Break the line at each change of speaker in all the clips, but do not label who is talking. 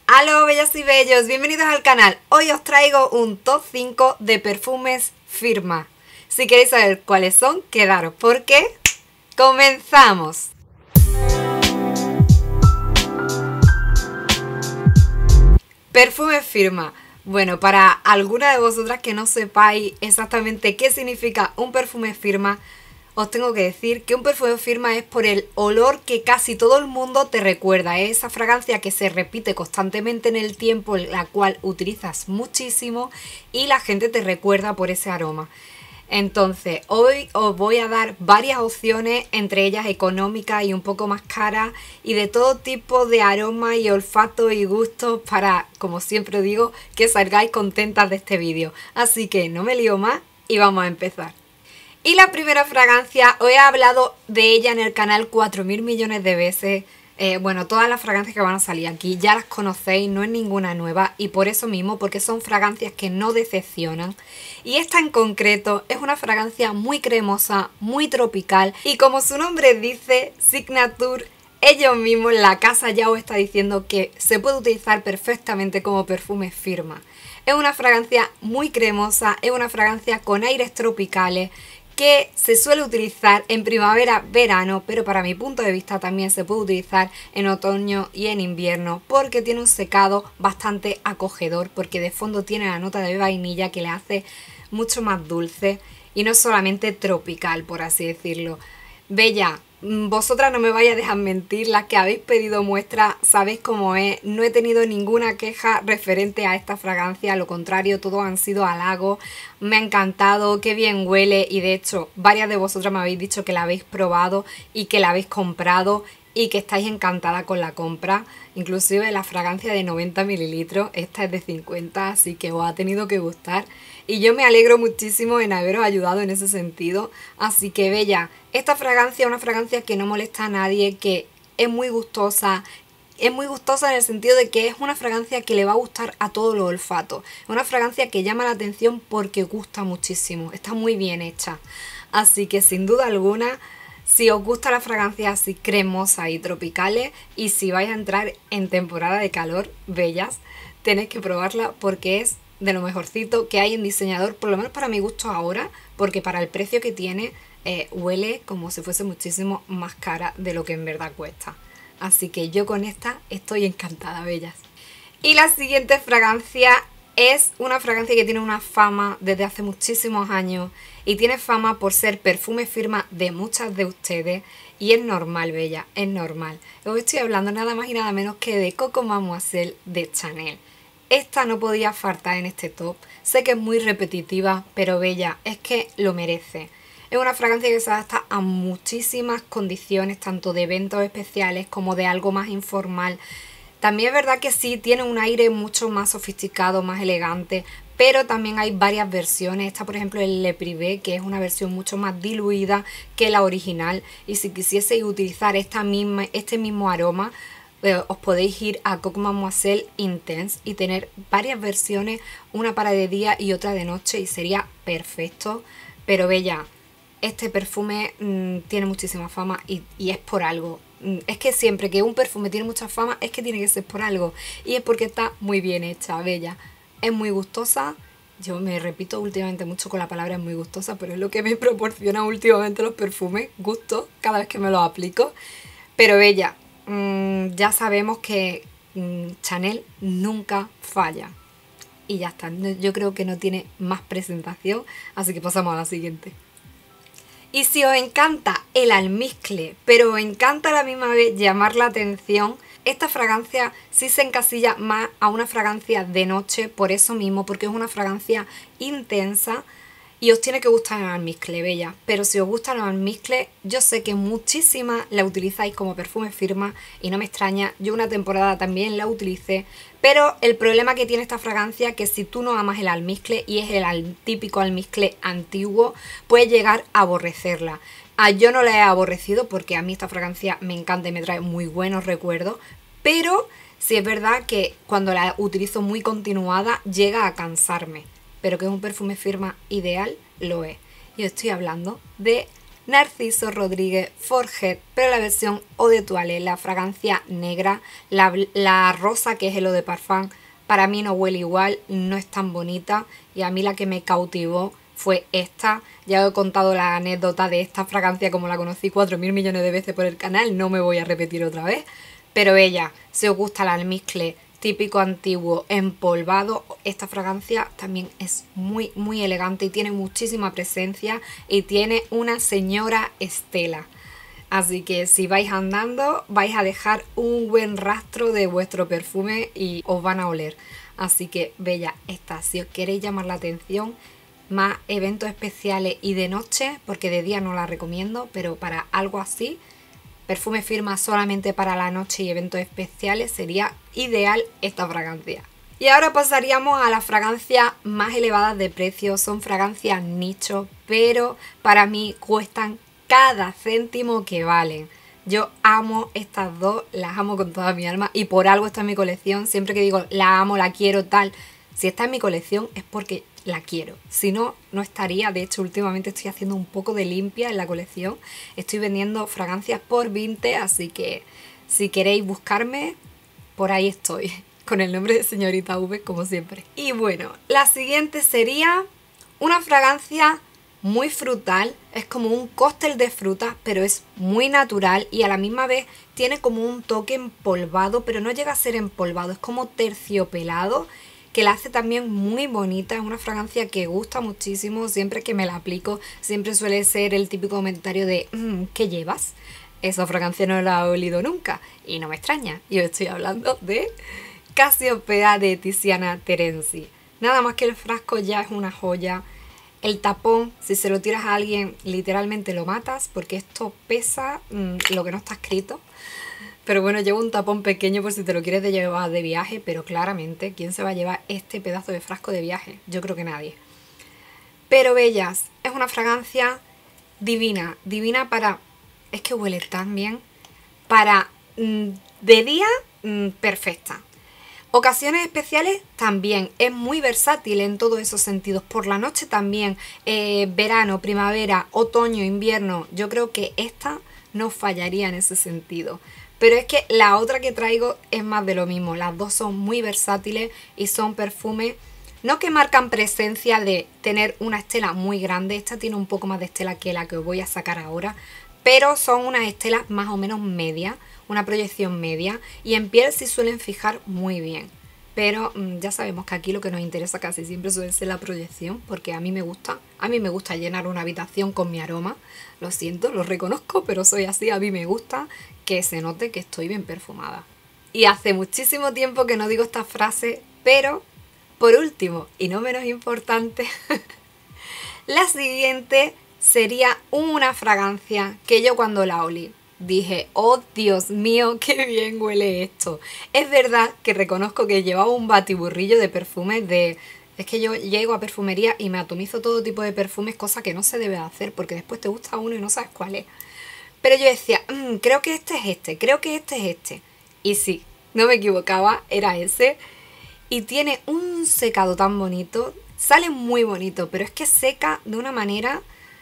Aló bellas y bellos, bienvenidos al canal. Hoy os traigo un top 5 de perfumes Firma. Si queréis saber cuáles son, quedaros porque comenzamos. Perfume Firma. Bueno, para alguna de vosotras que no sepáis exactamente qué significa un perfume Firma, os tengo que decir que un perfume Firma es por el olor que casi todo el mundo te recuerda. Es esa fragancia que se repite constantemente en el tiempo, la cual utilizas muchísimo y la gente te recuerda por ese aroma. Entonces, hoy os voy a dar varias opciones, entre ellas económicas y un poco más caras, y de todo tipo de aromas y olfatos y gustos para, como siempre digo, que salgáis contentas de este vídeo. Así que no me lío más y vamos a empezar. Y la primera fragancia, os he hablado de ella en el canal 4000 millones de veces. Bueno, todas las fragancias que van a salir aquí ya las conocéis, no es ninguna nueva. Y por eso mismo, porque son fragancias que no decepcionan. Y esta en concreto es una fragancia muy cremosa, muy tropical. Y como su nombre dice, Signature, ellos mismos en la casa ya os está diciendo que se puede utilizar perfectamente como perfume Firma. Es una fragancia muy cremosa, es una fragancia con aires tropicales, que se suele utilizar en primavera, verano, pero para mi punto de vista también se puede utilizar en otoño y en invierno porque tiene un secado bastante acogedor, porque de fondo tiene la nota de vainilla que le hace mucho más dulce y no solamente tropical, por así decirlo. Bella, vosotras no me vais a dejar mentir, las que habéis pedido muestra sabéis cómo es, no he tenido ninguna queja referente a esta fragancia, a lo contrario, todos han sido halagos, me ha encantado, qué bien huele y de hecho varias de vosotras me habéis dicho que la habéis probado y que la habéis comprado y que estáis encantada con la compra. Inclusive la fragancia de 90 mililitros, esta es de 50, así que os ha tenido que gustar. Y yo me alegro muchísimo en haberos ayudado en ese sentido. Así que bella, esta fragancia es una fragancia que no molesta a nadie, que es muy gustosa. Es muy gustosa en el sentido de que es una fragancia que le va a gustar a todos los olfatos. Es una fragancia que llama la atención porque gusta muchísimo. Está muy bien hecha. Así que sin duda alguna, si os gusta la fragancia así cremosas y tropicales y si vais a entrar en temporada de calor, bellas, tenéis que probarla porque es de lo mejorcito que hay en diseñador, por lo menos para mi gusto ahora, porque para el precio que tiene huele como si fuese muchísimo más cara de lo que en verdad cuesta. Así que yo con esta estoy encantada, bellas. Y la siguiente fragancia es una fragancia que tiene una fama desde hace muchísimos años y tiene fama por ser perfume Firma de muchas de ustedes y es normal, bella, es normal. Os estoy hablando nada más y nada menos que de Coco Mademoiselle de Chanel. Esta no podía faltar en este top, sé que es muy repetitiva, pero bella, es que lo merece. Es una fragancia que se adapta a muchísimas condiciones, tanto de eventos especiales como de algo más informal. También es verdad que sí, tiene un aire mucho más sofisticado, más elegante, pero también hay varias versiones. Esta, por ejemplo, es Le Privé, que es una versión mucho más diluida que la original. Y si quisieseis utilizar este mismo aroma, os podéis ir a Coco Mademoiselle Intense y tener varias versiones, una para de día y otra de noche, y sería perfecto. Pero bella, este perfume tiene muchísima fama y es por algo. Es que siempre que un perfume tiene mucha fama es que tiene que ser por algo. Y es porque está muy bien hecha, bella. Es muy gustosa. Yo me repito últimamente mucho con la palabra es muy gustosa, pero es lo que me proporciona últimamente los perfumes. Gusto cada vez que me los aplico. Pero bella, ya sabemos que Chanel nunca falla. Y ya está. Yo creo que no tiene más presentación. Así que pasamos a la siguiente. Y si os encanta el almizcle, pero os encanta a la misma vez llamar la atención, esta fragancia sí se encasilla más a una fragancia de noche, por eso mismo, porque es una fragancia intensa y os tiene que gustar el almizcle, bella. Pero si os gustan los almizcles, yo sé que muchísimas la utilizáis como perfume Firma y no me extraña, yo una temporada también la utilicé. Pero el problema que tiene esta fragancia es que si tú no amas el almizcle y es el típico almizcle antiguo, puedes llegar a aborrecerla. Yo no la he aborrecido porque a mí esta fragancia me encanta y me trae muy buenos recuerdos, pero sí es verdad que cuando la utilizo muy continuada llega a cansarme, pero que es un perfume Firma ideal, lo es. Y estoy hablando de Narciso Rodríguez Forget, pero la versión Eau de Toilette, la fragancia negra, la rosa que es el Eau de Parfum, para mí no huele igual, no es tan bonita y a mí la que me cautivó fue esta. Ya he contado la anécdota de esta fragancia como la conocí 4.000 millones de veces por el canal, no me voy a repetir otra vez. Pero ella, si os gusta el almizcle típico antiguo empolvado, esta fragancia también es muy muy elegante y tiene muchísima presencia y tiene una señora estela. Así que si vais andando vais a dejar un buen rastro de vuestro perfume y os van a oler. Así que bella esta, si os queréis llamar la atención, más eventos especiales y de noche, porque de día no la recomiendo, pero para algo así, perfume firma solamente para la noche y eventos especiales, sería ideal esta fragancia. Y ahora pasaríamos a las fragancias más elevadas de precio. Son fragancias nicho, pero para mí cuestan cada céntimo que valen. Yo amo estas dos, las amo con toda mi alma y por algo está en mi colección. Siempre que digo la amo, la quiero, tal, si está en mi colección es porque la quiero. Si no, no estaría. De hecho, últimamente estoy haciendo un poco de limpia en la colección. Estoy vendiendo fragancias por 20, así que si queréis buscarme, por ahí estoy. Con el nombre de señorita V, como siempre. Y bueno, la siguiente sería una fragancia muy frutal. Es como un cóctel de frutas, pero es muy natural y a la misma vez tiene como un toque empolvado, pero no llega a ser empolvado, es como terciopelado, que la hace también muy bonita. Es una fragancia que gusta muchísimo. Siempre que me la aplico siempre suele ser el típico comentario de ¿qué llevas? Esa fragancia no la he olido nunca y no me extraña. Yo estoy hablando de Casiopea de Tiziana Terenzi. Nada más que el frasco ya es una joya. El tapón, si se lo tiras a alguien literalmente lo matas, porque esto pesa lo que no está escrito. Pero bueno, llevo un tapón pequeño por si te lo quieres llevar de viaje, pero claramente, ¿quién se va a llevar este pedazo de frasco de viaje? Yo creo que nadie. Pero bellas, es una fragancia divina, divina para... Es que huele tan bien. Para de día, perfecta. Ocasiones especiales también, es muy versátil en todos esos sentidos. Por la noche también, verano, primavera, otoño, invierno. Yo creo que esta no fallaría en ese sentido. Pero es que la otra que traigo es más de lo mismo. Las dos son muy versátiles y son perfumes, no que marcan presencia de tener una estela muy grande. Esta tiene un poco más de estela que la que os voy a sacar ahora. Pero son unas estelas más o menos medias, una proyección media. Y en piel sí suelen fijar muy bien. Pero ya sabemos que aquí lo que nos interesa casi siempre suele ser la proyección, porque a mí me gusta. A mí me gusta llenar una habitación con mi aroma. Lo siento, lo reconozco, pero soy así. A mí me gusta que se note que estoy bien perfumada. Y hace muchísimo tiempo que no digo esta frase, pero por último, y no menos importante, la siguiente sería una fragancia que yo cuando la olí dije, oh Dios mío, qué bien huele esto. Es verdad que reconozco que llevaba un batiburrillo de perfumes de... Es que yo llego a perfumería y me atomizo todo tipo de perfumes, cosa que no se debe hacer porque después te gusta uno y no sabes cuál es. Pero yo decía, creo que este es este, creo que este es este. Y sí, no me equivocaba, era ese. Y tiene un secado tan bonito, sale muy bonito, pero es que seca de una manera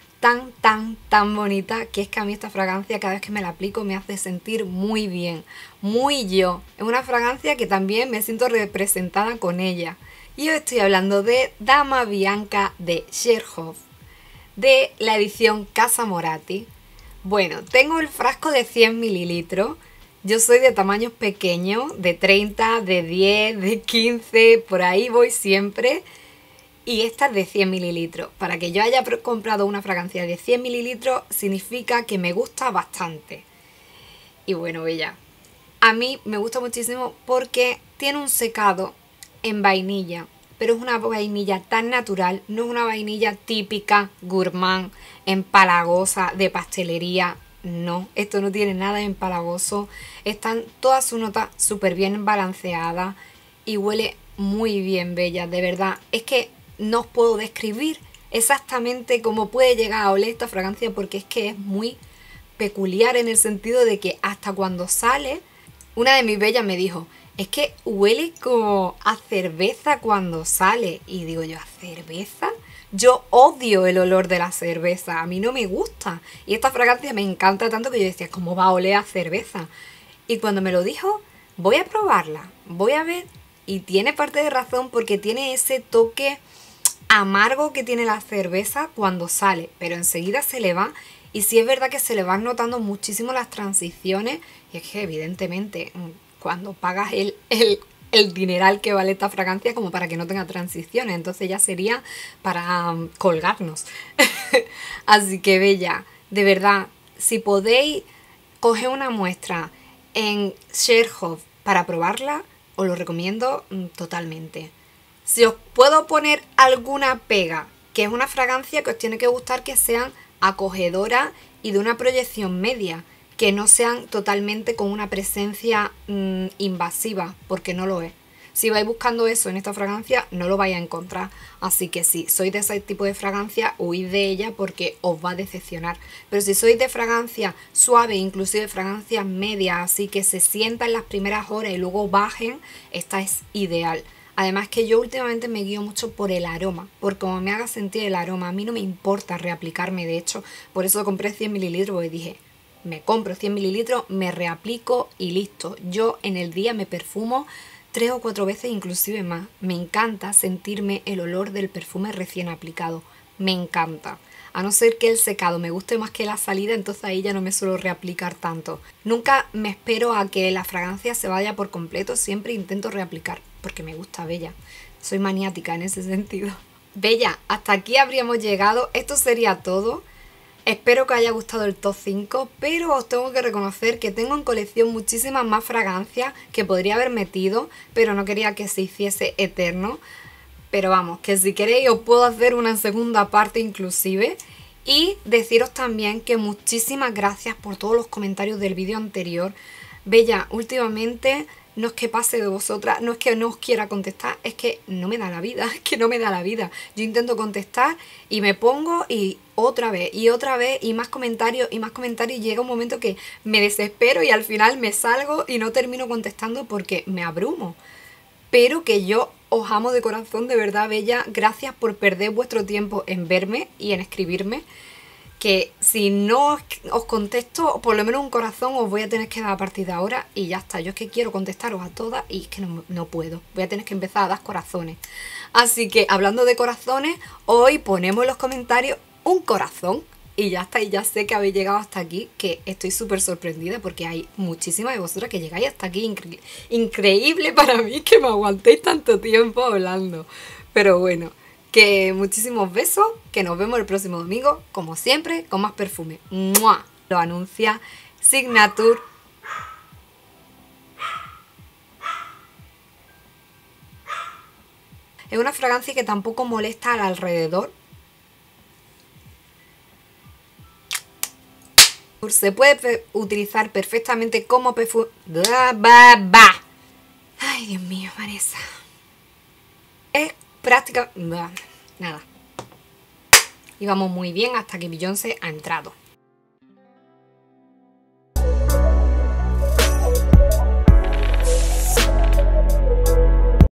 tan bonita, que es que a mí esta fragancia cada vez que me la aplico me hace sentir muy bien, muy yo. Es una fragancia que también me siento representada con ella. Y yo estoy hablando de Dama Bianca de Cherhoff, de la edición Casa Moratti. Bueno, tengo el frasco de 100 mililitros. Yo soy de tamaños pequeños, de 30, de 10, de 15, por ahí voy siempre. Y esta es de 100 mililitros. Para que yo haya comprado una fragancia de 100 mililitros significa que me gusta bastante. Y bueno, bella, a mí me gusta muchísimo porque tiene un secado en vainilla. Pero es una vainilla tan natural, no es una vainilla típica, gourmand, empalagosa, de pastelería. No, esto no tiene nada de empalagoso. Están todas sus notas súper bien balanceadas y huele muy bien, bella, de verdad. Es que no os puedo describir exactamente cómo puede llegar a oler esta fragancia porque es que es muy peculiar en el sentido de que hasta cuando sale, una de mis bellas me dijo, es que huele como a cerveza cuando sale. Y digo yo, ¿a cerveza? Yo odio el olor de la cerveza, a mí no me gusta. Y esta fragancia me encanta tanto que yo decía, ¿cómo va a oler a cerveza? Y cuando me lo dijo, voy a probarla, voy a ver. Y tiene parte de razón porque tiene ese toque amargo que tiene la cerveza cuando sale, pero enseguida se le va. Y sí es verdad que se le van notando muchísimo las transiciones. Y es que evidentemente cuando pagas el dineral que vale esta fragancia como para que no tenga transiciones, entonces ya sería para colgarnos. Así que bella, de verdad, si podéis coger una muestra en Cherhoff para probarla, os lo recomiendo totalmente. Si os puedo poner alguna pega, que es una fragancia que os tiene que gustar que sean acogedora y de una proyección media, que no sean totalmente con una presencia invasiva, porque no lo es. Si vais buscando eso en esta fragancia, no lo vais a encontrar. Así que si sois de ese tipo de fragancia, huid de ella porque os va a decepcionar. Pero si sois de fragancia suave, inclusive fragancias medias, así que se sientan las primeras horas y luego bajen, esta es ideal. Además que yo últimamente me guío mucho por el aroma, por cómo me haga sentir el aroma. A mí no me importa reaplicarme, de hecho, por eso compré 100 mililitros, porque dije, me compro 100 mililitros, me reaplico y listo. Yo en el día me perfumo 3 o 4 veces, inclusive más. Me encanta sentirme el olor del perfume recién aplicado. Me encanta. A no ser que el secado me guste más que la salida, entonces ahí ya no me suelo reaplicar tanto. Nunca me espero a que la fragancia se vaya por completo, siempre intento reaplicar, porque me gusta, bella. Soy maniática en ese sentido. Bella, hasta aquí habríamos llegado. Esto sería todo. Espero que os haya gustado el top 5, pero os tengo que reconocer que tengo en colección muchísimas más fragancias que podría haber metido, pero no quería que se hiciese eterno. Pero vamos, que si queréis os puedo hacer una segunda parte inclusive. Y deciros también que muchísimas gracias por todos los comentarios del vídeo anterior. Bella, últimamente no es que pase de vosotras, no es que no os quiera contestar, es que no me da la vida, es que no me da la vida. Yo intento contestar y me pongo y otra vez y más comentarios y llega un momento que me desespero y al final me salgo y no termino contestando porque me abrumo. Pero que yo os amo de corazón, de verdad, bella. Gracias por perder vuestro tiempo en verme y en escribirme. Que si no os contesto, por lo menos un corazón os voy a tener que dar a partir de ahora y ya está. Yo es que quiero contestaros a todas y es que no puedo. Voy a tener que empezar a dar corazones. Así que, hablando de corazones, hoy ponemos en los comentarios un corazón. Y ya está, y ya sé que habéis llegado hasta aquí, que estoy súper sorprendida porque hay muchísimas de vosotras que llegáis hasta aquí. Increíble para mí que me aguantéis tanto tiempo hablando. Pero bueno, que muchísimos besos, que nos vemos el próximo domingo, como siempre, con más perfume. ¡Mua! Lo anuncia Signature. Es una fragancia que tampoco molesta al alrededor. Se puede utilizar perfectamente como perfume. Ay, Dios mío, Vanessa. Es práctica. Nada. Y vamos muy bien hasta que Beyoncé ha entrado.